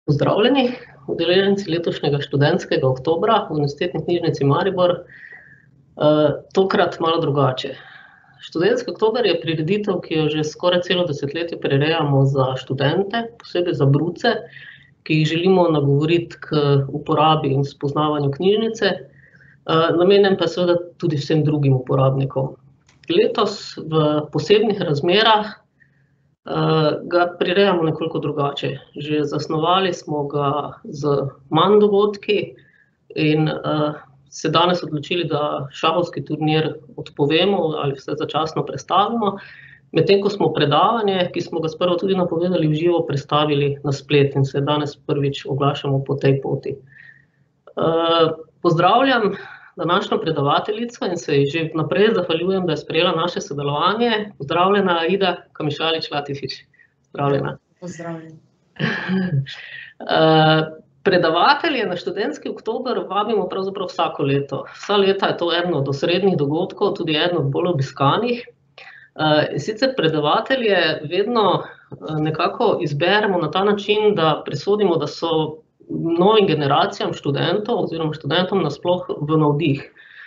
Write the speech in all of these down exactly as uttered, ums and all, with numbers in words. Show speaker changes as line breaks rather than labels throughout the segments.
Pozdravljeni, udeleženci letošnjega študentskega oktobra v Univerzitetni knjižnici Maribor. Tokrat malo drugače. Študentski oktober je prireditev, ki jo že skoraj celo desetletje prirejamo za študente, posebej za bruce, ki jih želimo nagovoriti k uporabi in spoznavanju knjižnice, namenjen pa seveda tudi vsem drugim uporabnikom. Letos v posebnih razmerah ga prirejamo nekoliko drugače. Že zasnovali smo ga z manj dogodki in se danes odločili, da šahovski turnir odpovemo ali vsaj začasno prestavimo, medtem ko smo predavanje, ki smo ga sprva tudi napovedali v živo, prestavili na splet in se danes prvič oglašamo po tej poti. Pozdravljam današnjo predavateljico in se ji že vnaprej zahvaljujem, da je sprejela naše sodelovanje. Pozdravljena, Aida Kamišalić-Latifić. Pozdravljena.
Pozdravljena.
Predavatelje na študentski oktober vabimo pravzaprav vsako leto. Vsa leta je to eden od osrednjih dogodkov, tudi eden od bolj obiskanih. In sicer predavatelje vedno nekako izberemo na ta način, da presodimo, da so novim generacijam študentov oziroma študentom nasploh v navdih.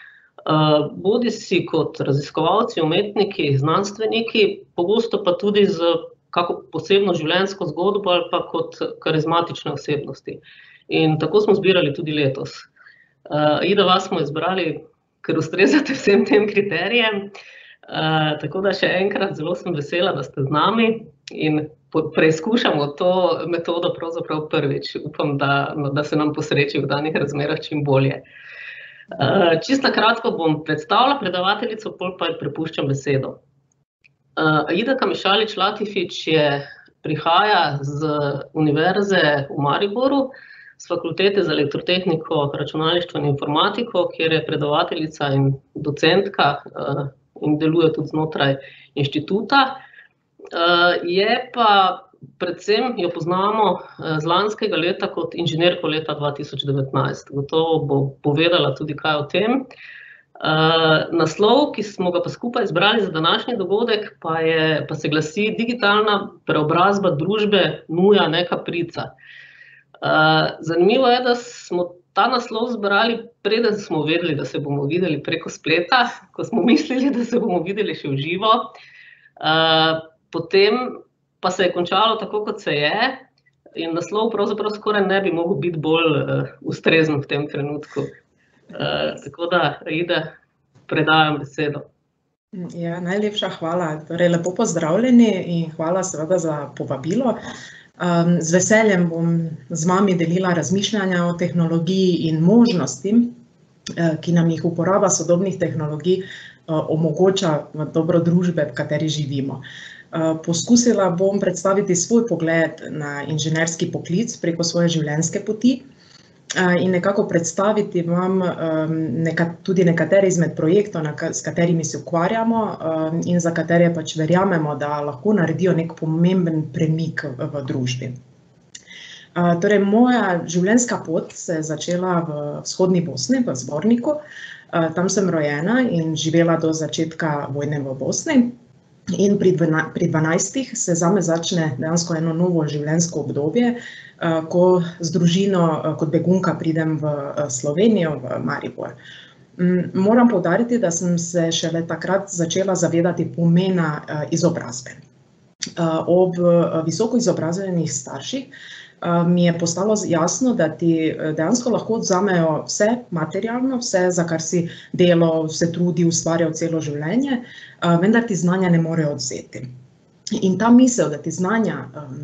Bodisi kot raziskovalci, umetniki, znanstveniki, pogosto pa tudi z kako posebno življenjsko zgodbo ali pa kot karizmatične osebnosti. In tako smo zbirali tudi letos. Aida, vas smo izbrali, ker ustrezate vsem tem kriterijem, tako da še enkrat zelo sem vesela, da ste z nami in preizkušamo to metodo pravzaprav prvič. Upam, da, da se nam posreči v danih razmerah čim bolje. Čisto na kratko bom predstavila predavateljico, pol pa ji prepuščam besedo. Aida Kamišalić-Latifić je, prihaja z Univerze v Mariboru, z Fakultete za elektrotehniko, računalništvo in informatiko, kjer je predavateljica in docentka in deluje tudi znotraj inštituta. Je pa, predvsem jo poznamo z lanskega leta kot inženirko leta dva tisoč devetnajst. Gotovo bo povedala tudi kaj o tem. Naslov, ki smo ga pa skupaj izbrali za današnji dogodek, pa je, pa se glasi Digitalna preobrazba družbe nuja, ne kaprica. Zanimivo je, da smo ta naslov zbrali, preden smo vedeli, da se bomo videli preko spleta, ko smo mislili, da se bomo videli še v živo. Potem pa se je končalo tako, kot se je, in naslov pravzaprav skoraj ne bi mogel biti bolj ustrezen v tem trenutku. Tako da, Aida, predajam besedo.
Ja, najlepša hvala. Torej, lepo pozdravljeni in hvala seveda za povabilo. Z veseljem bom z vami delila razmišljanja o tehnologiji in možnosti, ki nam jih uporaba sodobnih tehnologij omogoča v dobro družbe, v kateri živimo. Poskusila bom predstaviti svoj pogled na inženirski poklic preko svoje življenjske poti in nekako predstaviti vam tudi nekatere izmed projektov, s katerimi se ukvarjamo in za katere pač verjamemo, da lahko naredijo nek pomemben premik v družbi. Torej, moja življenjska pot se je začela v vzhodni Bosni, v Zvorniku. Tam sem rojena in živela do začetka vojne v Bosni. In pri dvanajstih se zame začne dejansko eno novo življenjsko obdobje, ko z družino kot begunka pridem v Slovenijo, v Maribor. Moram poudariti, da sem se šele takrat začela zavedati pomena izobrazbe. Ob visoko izobrazbenih starših mi je postalo jasno, da ti dejansko lahko odvzamejo vse materialno, vse, za kar si delal, se trudil, ustvarjal celo življenje, vendar ti znanja ne morejo odvzeti. In ta misel, da ti znanja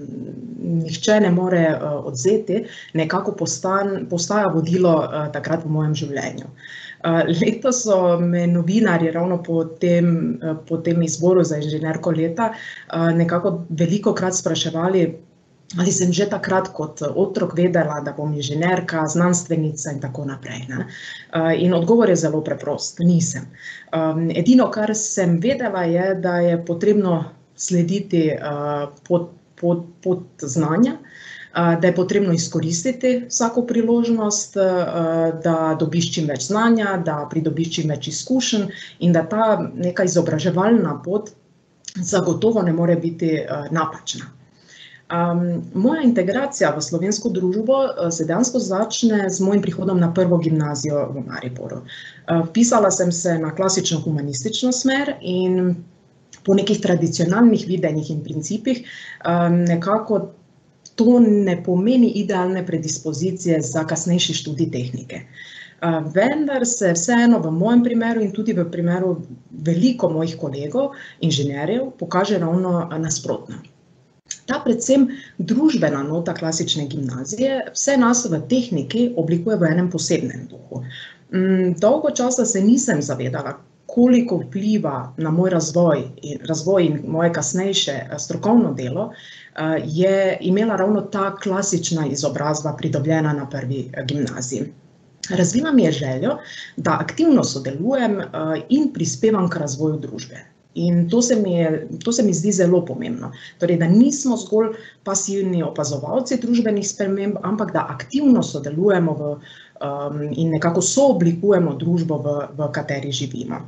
nihče ne more odvzeti, nekako postaja vodilo takrat v mojem življenju. Letos so me novinarji ravno po tem, po tem izboru za inženirko leta nekako velikokrat spraševali, ali sem že takrat kot otrok vedela, da bom inženirka, znanstvenica in tako naprej. In odgovor je zelo preprost, nisem. Edino, kar sem vedela, je, da je potrebno slediti pot, pot, pot znanja, da je potrebno izkoristiti vsako priložnost, da dobiš čim več znanja, da pridobiš čim več izkušenj in da ta neka izobraževalna pot zagotovo ne more biti napačna. Um, moja integracija v slovensko družbo se dejansko začne z mojim prihodom na prvo gimnazijo v Mariboru. Uh, vpisala sem se na klasično humanistično smer in po nekih tradicionalnih videnjih in principih um, nekako to ne pomeni idealne predispozicije za kasnejši študij tehnike. Uh, vendar se vseeno v mojem primeru in tudi v primeru veliko mojih kolegov, inženirjev, pokaže ravno nasprotno. Ta predvsem družbena nota klasične gimnazije vse nas v tehniki oblikuje v enem posebnem duhu. Um, dolgo časa se nisem zavedala, koliko vpliva na moj razvoj in, razvoj in moje kasnejše strokovno delo uh, je imela ravno ta klasična izobrazba pridobljena na prvi gimnaziji. Razvila mi je željo, da aktivno sodelujem uh, in prispevam k razvoju družbe. In to se mi, je, to se mi zdi zelo pomembno. Torej, da nismo zgolj pasivni opazovalci družbenih sprememb, ampak da aktivno sodelujemo v, um, in nekako sooblikujemo družbo, v, v kateri živimo.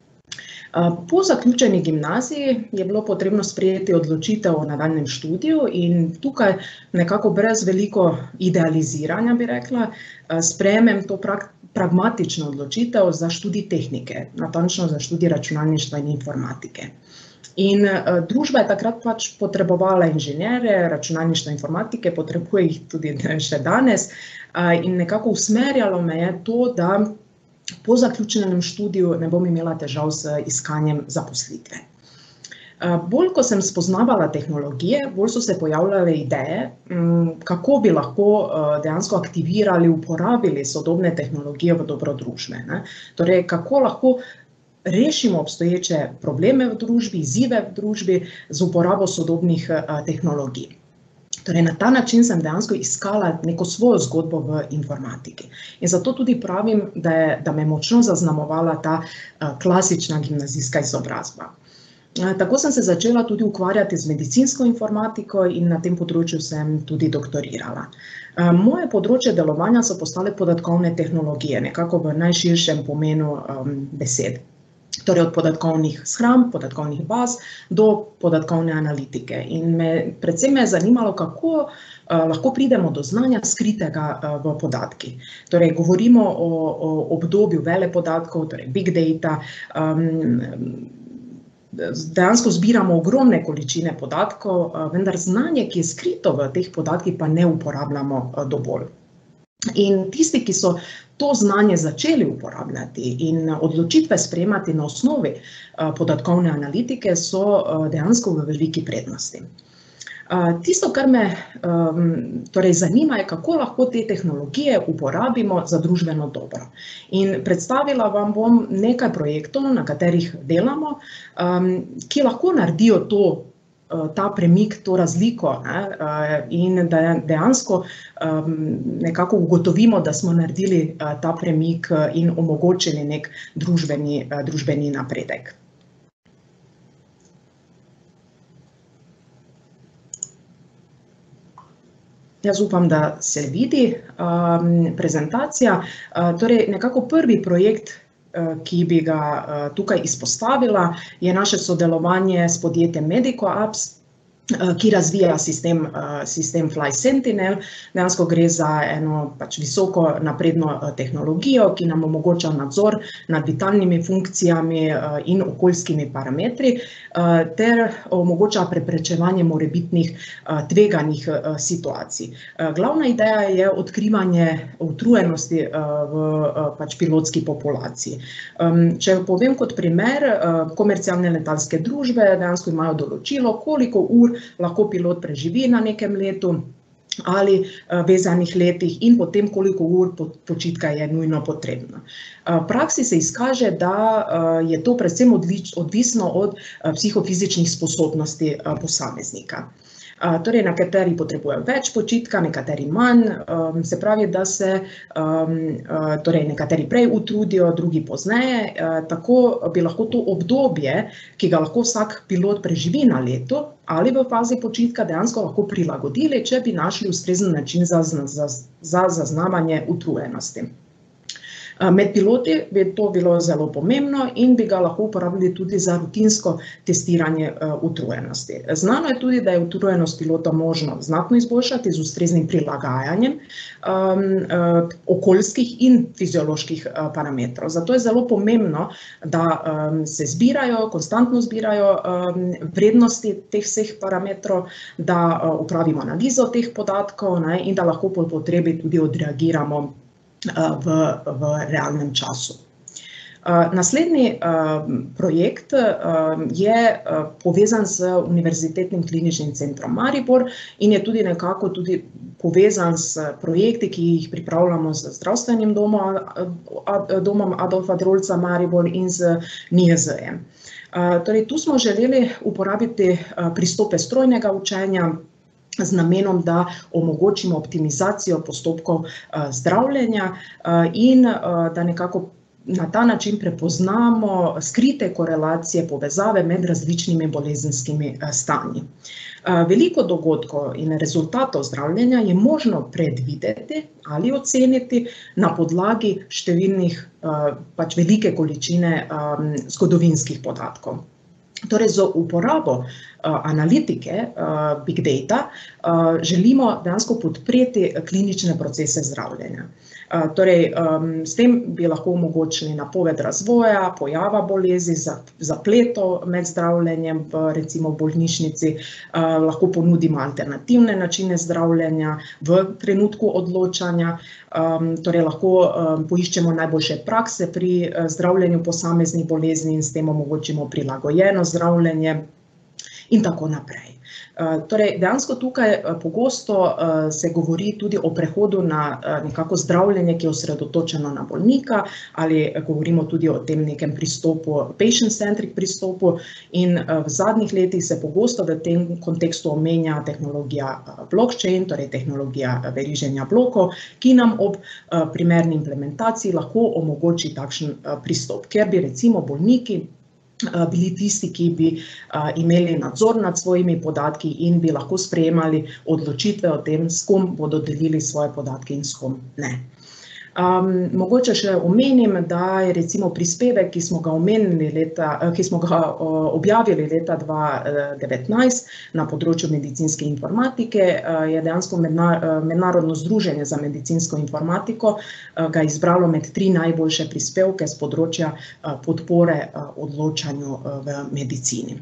Po zaključeni gimnaziji je bilo potrebno sprejeti odločitev o nadaljnjem študiju in tukaj nekako brez veliko idealiziranja, bi rekla, sprejmem to pra- pragmatično odločitev za študij tehnike, natančno za študij računalništva in informatike. In uh, družba je takrat pač potrebovala inženirje, računalništva in informatike, potrebuje jih tudi še danes uh, in nekako usmerjalo me je to, da po zaključenem študiju ne bom imela težav z iskanjem zaposlitve. Bolj, ko sem spoznavala tehnologije, bolj so se pojavljale ideje, kako bi lahko dejansko aktivirali, uporabili sodobne tehnologije v dobro družbe. Ne? Torej, kako lahko rešimo obstoječe probleme v družbi, izzive v družbi z uporabo sodobnih tehnologij. Torej, na ta način sem dejansko iskala neko svojo zgodbo v informatiki. In zato tudi pravim, da, je, da me močno zaznamovala ta uh, klasična gimnazijska izobrazba. Uh, tako sem se začela tudi ukvarjati z medicinsko informatiko in na tem področju sem tudi doktorirala. Uh, moje področje delovanja so postale podatkovne tehnologije, nekako v najširšem pomenu um, besed. Torej od podatkovnih shramb, podatkovnih baz do podatkovne analitike. In me, predvsem me je zanimalo, kako uh, lahko pridemo do znanja skritega uh, v podatkih. Torej, govorimo o, o obdobju velepodatkov, torej big data, um, dejansko zbiramo ogromne količine podatkov, uh, vendar znanje, ki je skrito v teh podatkih, pa ne uporabljamo uh, dovolj. In tisti, ki so to znanje začeli uporabljati in odločitve sprejemati na osnovi podatkovne analitike, so dejansko v veliki prednosti. Tisto, kar me torej zanima, je, kako lahko te tehnologije uporabimo za družbeno dobro. In predstavila vam bom nekaj projektov, na katerih delamo, ki lahko naredijo to, ta premik, to razliko, ne, in da dejansko nekako ugotovimo, da smo naredili ta premik in omogočili nek družbeni, družbeni napredek. Jaz upam, da se vidi prezentacija. Torej, nekako prvi projekt, ki bi ga tukaj izpostavila, je naše sodelovanje s podjetjem Medico Apps, ki razvija sistem, sistem Fly Sentinel. Dejansko gre za eno pač visoko napredno tehnologijo, ki nam omogoča nadzor nad vitalnimi funkcijami in okoljskimi parametri, ter omogoča preprečevanje morebitnih tveganih situacij. Glavna ideja je odkrivanje utrujenosti v pač pilotski populaciji. Če povem kot primer, komercialne letalske družbe dejansko imajo določilo, koliko ur lahko pilot preživi na nekem letu ali vezanih letih in potem koliko ur počitka je nujno potrebno. V praksi se izkaže, da je to predvsem odvisno od psihofizičnih sposobnosti posameznika. Torej, nekateri potrebujejo več počitka, nekateri manj, se pravi, da se torej, nekateri prej utrudijo, drugi pozneje, tako bi lahko to obdobje, ki ga lahko vsak pilot preživi na leto ali v fazi počitka, dejansko lahko prilagodili, če bi našli ustrezen način za, za, za zaznavanje utrujenosti. Med piloti bi to bilo zelo pomembno in bi ga lahko uporabili tudi za rutinsko testiranje utrujenosti. Znano je tudi, da je utrujenost pilota možno znatno izboljšati z ustreznim prilagajanjem um, okoljskih in fizioloških uh, parametrov. Zato je zelo pomembno, da um, se zbirajo, konstantno zbirajo um, vrednosti teh vseh parametrov, da uh, upravimo analizo teh podatkov, ne, in da lahko po potrebi tudi odreagiramo V, v realnem času. Naslednji projekt je povezan z Univerzitetnim kliničnim centrom Maribor in je tudi nekako tudi povezan s projekti, ki jih pripravljamo z zdravstvenim domom, domom Adolfa Drolca Maribor in z N I E Z-jem. Torej, tu smo želeli uporabiti pristope strojnega učenja z namenom, da omogočimo optimizacijo postopkov zdravljenja in da nekako na ta način prepoznamo skrite korelacije, povezave med različnimi bolezenskimi stanji. Veliko dogodkov in rezultatov zdravljenja je možno predvideti ali oceniti na podlagi številnih, pač velike količine zgodovinskih podatkov. Torej, z uporabo analitike, big data, želimo dejansko podpreti klinične procese zdravljenja. Torej, s tem bi lahko omogočili napoved razvoja, pojava bolezni, zapletov med zdravljenjem v recimo bolnišnici, lahko ponudimo alternativne načine zdravljenja v trenutku odločanja, torej lahko poiščemo najboljše prakse pri zdravljenju posameznih bolezni in s tem omogočimo prilagojeno zdravljenje in tako naprej. Torej, dejansko tukaj pogosto se govori tudi o prehodu na nekako zdravljenje, ki je osredotočeno na bolnika, ali govorimo tudi o tem nekem pristopu, patient-centric pristopu, in v zadnjih letih se pogosto v tem kontekstu omenja tehnologija blockchain, torej tehnologija veriženja blokov, ki nam ob primerni implementaciji lahko omogoči takšen pristop, kjer bi recimo bolniki bili tisti, ki bi imeli nadzor nad svojimi podatki in bi lahko sprejemali odločitve o tem, s kom bodo delili svoje podatke in s kom ne. Um, mogoče še omenim, da je recimo prispevek, ki smo ga omenili leta, ki smo ga objavili leta dva tisoč devetnajst na področju medicinske informatike, je dejansko Mednarodno združenje za medicinsko informatiko ga izbralo med tri najboljše prispevke z področja podpore odločanju v medicini.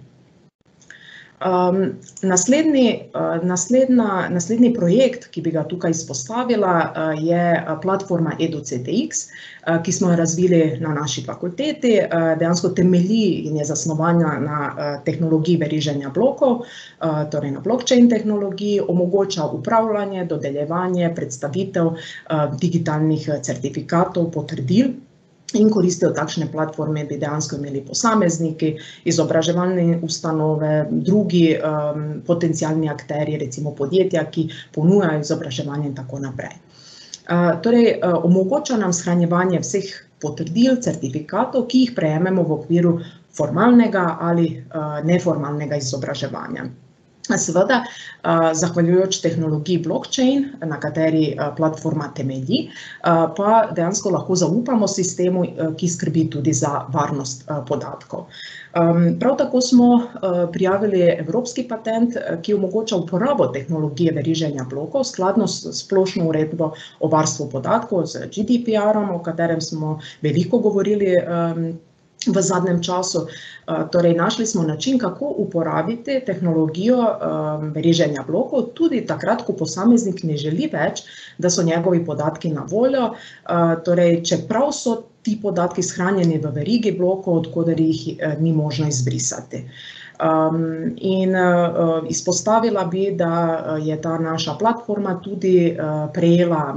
Um, naslednji, uh, naslednja, naslednji projekt, ki bi ga tukaj izpostavila, uh, je platforma EduCTX, uh, ki smo jo razvili na naši fakulteti, uh, dejansko temelji in je zasnovana na uh, tehnologiji veriženja blokov, uh, torej na blockchain tehnologiji, omogoča upravljanje, dodeljevanje, predstavitev uh, digitalnih certifikatov, potrdil. In koristijo takšne platforme bi dejansko imeli posamezniki, izobraževalne ustanove, drugi um, potencialni akterji, recimo podjetja, ki ponujajo izobraževanje in tako naprej. Uh, torej, uh, omogoča nam shranjevanje vseh potrdil, certifikatov, ki jih prejememo v okviru formalnega ali uh, neformalnega izobraževanja. Seveda, zahvaljujoč tehnologiji blockchain, na kateri platforma temelji, pa dejansko lahko zaupamo sistemu, ki skrbi tudi za varnost podatkov. Prav tako smo prijavili evropski patent, ki omogoča uporabo tehnologije veriženja blokov skladno s splošno uredbo o varstvu podatkov z G D P R-om, o katerem smo veliko govorili v zadnjem času. Torej, našli smo način, kako uporabiti tehnologijo veriženja blokov, tudi takrat, ko posameznik ne želi več, da so njegovi podatki na voljo, torej, čeprav so ti podatki shranjeni v verigi blokov, od koder jih ni možno izbrisati. Um, in uh, izpostavila bi, da je ta naša platforma tudi uh, prejela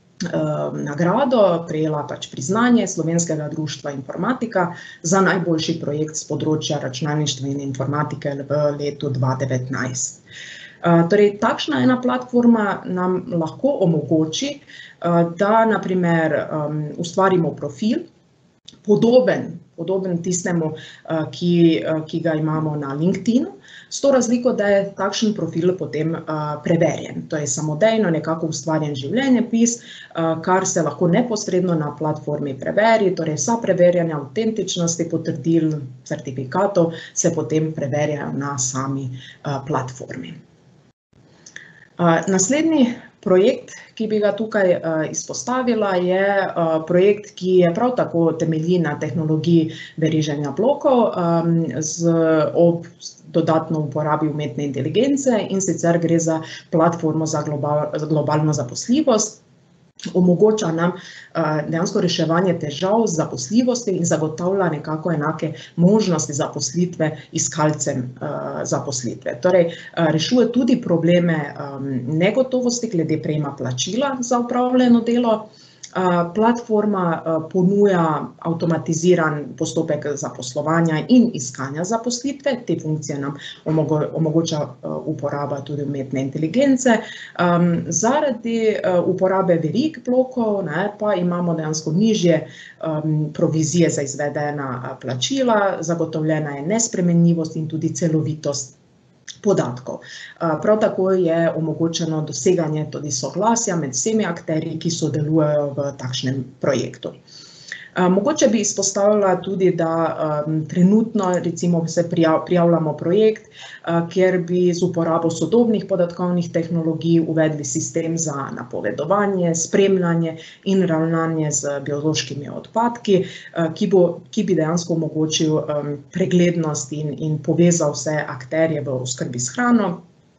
nagrado, prejela pač priznanje Slovenskega društva informatika za najboljši projekt z področja računalništva in informatike v letu dva tisoč devetnajst. Torej, takšna ena platforma nam lahko omogoči, da na primer ustvarimo profil, podoben podoben tistemu, ki, ki ga imamo na LinkedInu, s to razliko, da je takšen profil potem preverjen. To je samodejno nekako ustvarjen življenjepis, kar se lahko neposredno na platformi preveri, torej vsa preverjanja avtentičnosti, potrdil, certifikatov se potem preverjajo na sami platformi. Naslednji projekt, ki bi ga tukaj izpostavila, je projekt, ki je prav tako temelji na tehnologiji veriženja blokov z ob dodatno uporabi umetne inteligence, in sicer gre za platformo za globalno zaposljivost. Omogoča nam dejansko reševanje težav z zaposljivostjo in zagotavlja nekako enake možnosti zaposlitve iskalcem zaposlitve. Torej, rešuje tudi probleme negotovosti glede prejema plačila za opravljeno delo. Platforma ponuja avtomatiziran postopek zaposlovanja in iskanja zaposlitve. Te funkcije nam omogoča uporaba tudi umetne inteligence. Zaradi uporabe verig blokov pa imamo dejansko nižje provizije za izvedena plačila, zagotovljena je nespremenljivost in tudi celovitost podatkov. Prav tako je omogočeno doseganje tudi soglasja med vsemi akterji, ki sodelujejo v takšnem projektu. Mogoče bi izpostavila tudi, da trenutno recimo se prijavljamo projekt, kjer bi z uporabo sodobnih podatkovnih tehnologij uvedli sistem za napovedovanje, spremljanje in ravnanje z biološkimi odpadki, ki bo, ki bi dejansko omogočil preglednost in, in povezal vse akterje v oskrbi s hrano.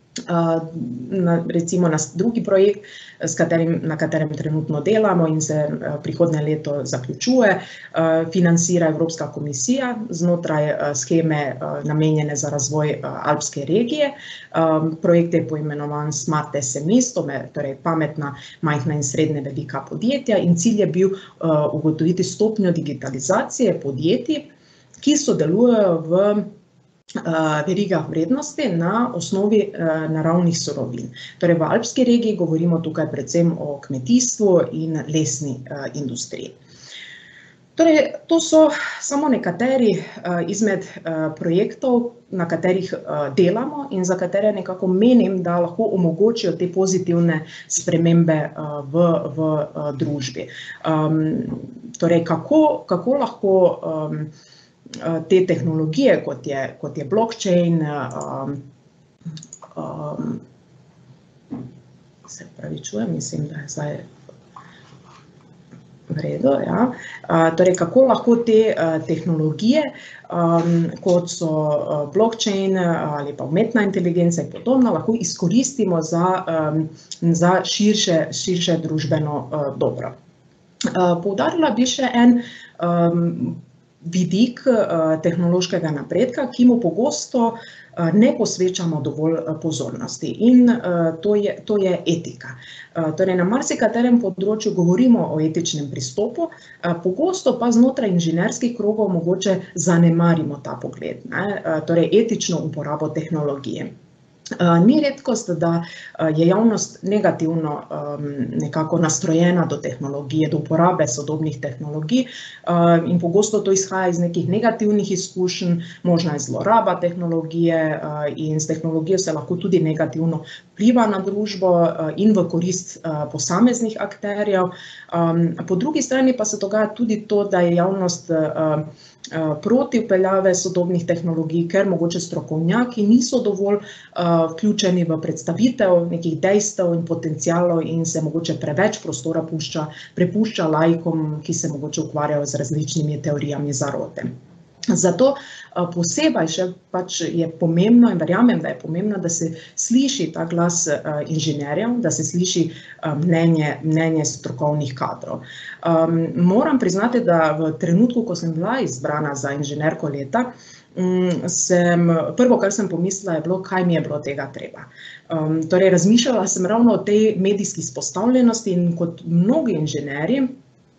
Recimo na drugi projekt, s katerim, na katerem trenutno delamo in se prihodnje leto zaključuje, financira Evropska komisija znotraj sheme namenjene za razvoj alpske regije. Projekt je poimenovan Smart S M S, torej pametna, majhna in srednje velika podjetja, in cilj je bil ugotoviti stopnjo digitalizacije podjetij, ki sodelujejo v verigah vrednosti na osnovi naravnih surovin. Torej, v alpski regiji govorimo tukaj predvsem o kmetijstvu in lesni industriji. Torej, to so samo nekateri izmed projektov, na katerih delamo in za katere nekako menim, da lahko omogočijo te pozitivne spremembe v, v družbi. Torej, kako, kako lahko te tehnologije, kot je, kot je blockchain, um, um, se pravi čujem, mislim, da je zdaj v redu, ja. Torej, kako lahko te tehnologije, um, kot so blockchain ali pa umetna inteligenca in podobno, lahko izkoristimo za, um, za širše, širše družbeno uh, dobro. Uh, poudarila bi še en um, vidik tehnološkega napredka, ki mu pogosto ne posvečamo dovolj pozornosti, in to je, to je etika. Torej, na marsikaterem področju govorimo o etičnem pristopu, pogosto pa znotraj inženirskih krogov mogoče zanemarimo ta pogled, ne? Torej, etično uporabo tehnologije. Ni redkost, da je javnost negativno nekako nastrojena do tehnologije, do uporabe sodobnih tehnologij, in pogosto to izhaja iz nekih negativnih izkušenj, možna je zloraba tehnologije, in s tehnologijo se lahko tudi negativno vpliva na družbo in v korist posameznih akterjev. Po drugi strani pa se dogaja tudi to, da je javnost proti vpeljave sodobnih tehnologij, ker mogoče strokovnjaki niso dovolj vključeni v predstavitev nekih dejstev in potencialov in se mogoče preveč prostora pušča, prepušča laikom, ki se mogoče ukvarjajo z različnimi teorijami zarote. Zato posebej še pač je pomembno in verjamem, da je pomembno, da se sliši ta glas inženirjev, da se sliši mnenje, mnenje strokovnih kadrov. Um, moram priznati, da v trenutku, ko sem bila izbrana za inženirko leta, um, sem, prvo, kar sem pomislila, je bilo, kaj mi je bilo tega treba. Um, torej, razmišljala sem ravno o tej medijski izpostavljenosti in kot mnogi inženirji,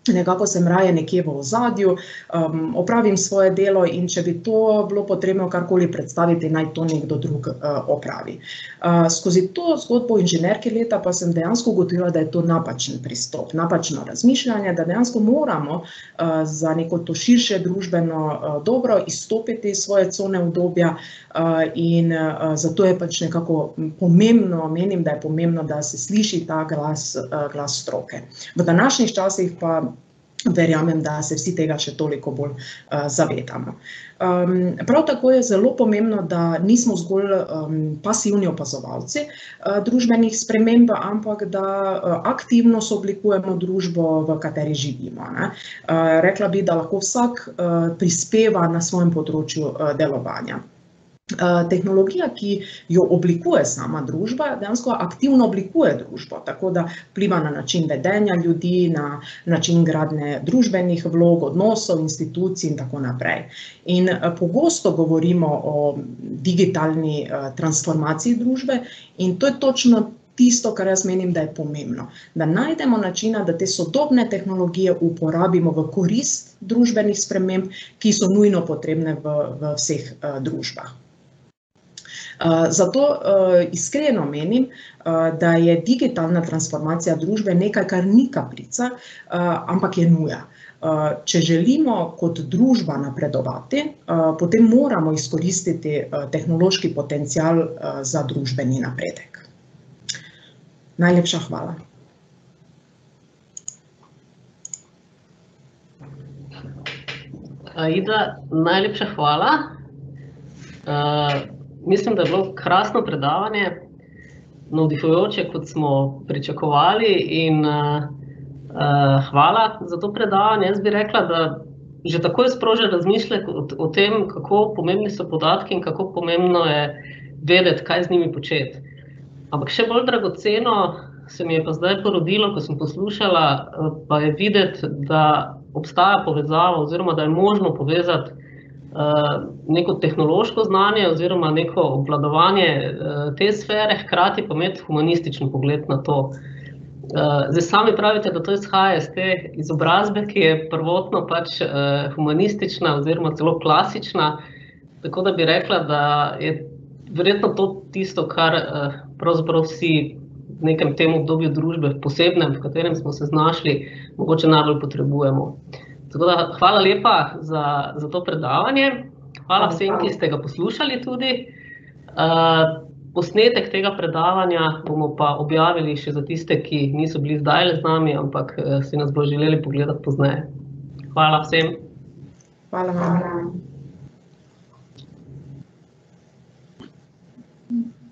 nekako sem raje nekje v ozadju, um, opravim svoje delo in če bi to bilo potrebno karkoli predstaviti, naj to nekdo drug uh, opravi. Uh, skozi to zgodbo inženirke leta pa sem dejansko ugotovila, da je to napačen pristop, napačno razmišljanje, da dejansko moramo uh, za neko to širše družbeno uh, dobro izstopiti iz svoje cone udobja uh, in uh, zato je pač nekako pomembno, menim, da je pomembno, da se sliši ta glas, uh, glas stroke. V današnjih časih pa verjamem, da se vsi tega še toliko bolj uh, zavedamo. Um, prav tako je zelo pomembno, da nismo zgolj um, pasivni opazovalci uh, družbenih sprememb, ampak da uh, aktivno sooblikujemo družbo, v kateri živimo. Ne? Uh, rekla bi, da lahko vsak uh, prispeva na svojem področju uh, delovanja. Tehnologija, ki jo oblikuje sama družba, dejansko aktivno oblikuje družbo, tako da vpliva na način vedenja ljudi, na način gradnje družbenih vlog, odnosov, institucij in tako naprej. In pogosto govorimo o digitalni transformaciji družbe in to je točno tisto, kar jaz menim, da je pomembno. Da najdemo načina, da te sodobne tehnologije uporabimo v korist družbenih sprememb, ki so nujno potrebne v, v vseh uh, družbah. Uh, zato uh, iskreno menim, uh, da je digitalna transformacija družbe nekaj, kar ni kaprica, uh, ampak je nuja. Uh, če želimo kot družba napredovati, uh, potem moramo izkoristiti uh, tehnološki potencial uh, za družbeni napredek. Najlepša hvala.
Aida, najlepša hvala. Uh, mislim, da je bilo krasno predavanje, navdihujoče, kot smo pričakovali in uh, uh, hvala za to predavanje. Jaz bi rekla, da že takoj sproža razmišljati o, o tem, kako pomembni so podatki in kako pomembno je vedeti, kaj z njimi početi. Ampak še bolj dragoceno se mi je pa zdaj porodilo, ko sem poslušala, pa je videti, da obstaja povezava oziroma da je možno povezati uh, neko tehnološko znanje oziroma neko obvladovanje uh, te sfere, hkrati pa imeti humanističen pogled na to. Uh, zdaj sami pravite, da to izhaja iz te izobrazbe, ki je prvotno pač uh, humanistična oziroma celo klasična, tako da bi rekla, da je verjetno to tisto, kar uh, pravzaprav vsi v nekem tem obdobju družbe, posebnem, v katerem smo se znašli, mogoče najbolj potrebujemo. Tako da hvala lepa za, za to predavanje. Hvala vsem, ki ste ga poslušali tudi. Uh, posnetek tega predavanja bomo pa objavili še za tiste, ki niso bili zdaj z nami, ampak uh, si nas bo želeli pogledati pozneje. Hvala vsem.
Hvala vam.